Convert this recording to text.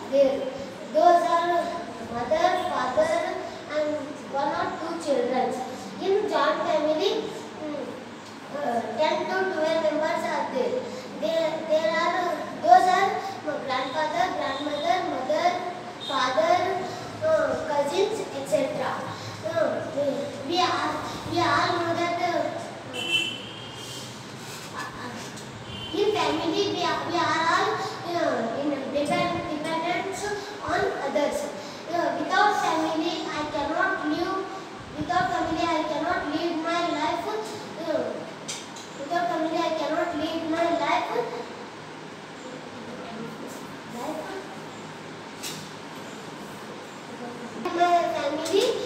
there. Those are mother, father, and one or two children. In joint family, 10 to 12 members are there. Those are grandfather, grandmother, mother, father, cousins, etc. We all know that in family we are all dependent on others. Without family I cannot live. Without family I cannot live my life. Without family I cannot live my life. My family.